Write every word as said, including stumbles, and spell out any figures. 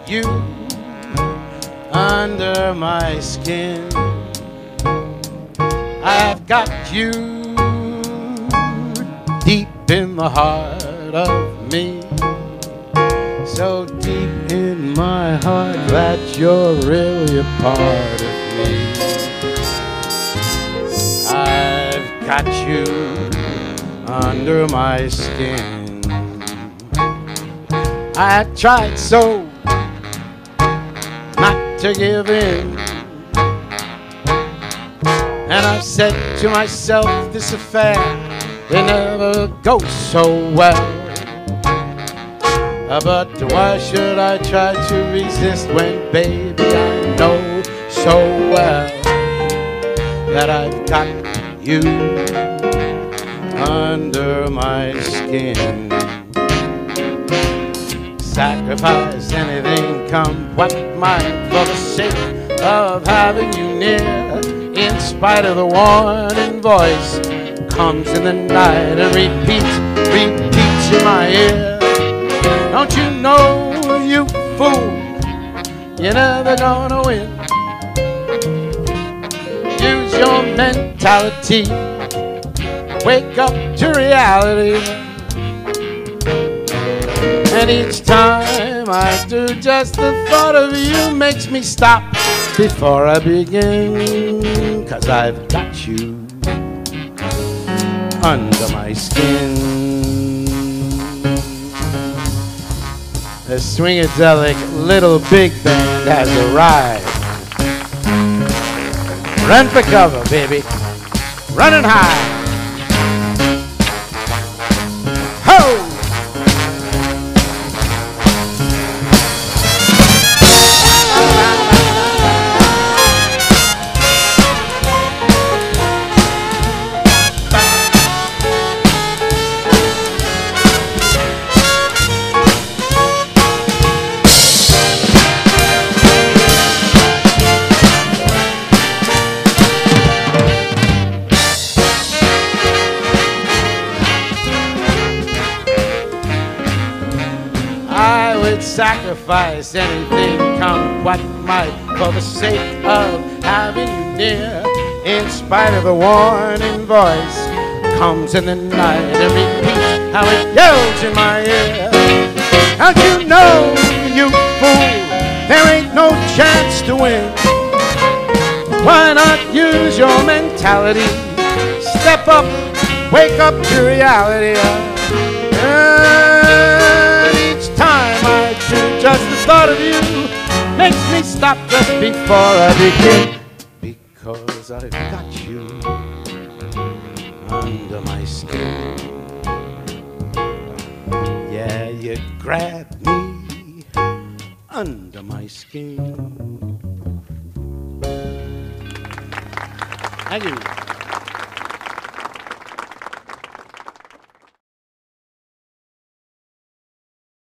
you under my skin. I've got you deep in the heart of me, so deep in my heart that you're really a part of me. I've got you under my skin. I tried so not to give in, and I've said to myself, this affair, it never goes so well. Uh, but why should I try to resist when, baby, I know so well that I've got you under my skin. Sacrifice anything, come what might, for the sake of having you near. In spite of the warning voice comes in the night and repeats, repeats in my ear. Don't you know, you fool, you're never gonna win. Use your mentality, wake up to reality. And each time I do, just the thought of you makes me stop before I begin. 'Cause I've got you under my skin. The swingadelic little big band has arrived. Run for cover, baby. Running high. Ho! I would sacrifice anything, come what might, for the sake of having you near. In spite of the warning voice comes in the night and repeats how it yells in my ear. Don't you know, you fool, there ain't no chance to win. Why not use your mentality? Step up, wake up to reality. And each time I do, just the thought of you makes me stop just before I begin. Because I've got you under my skin. Yeah, you grab me under my skin. Thank you.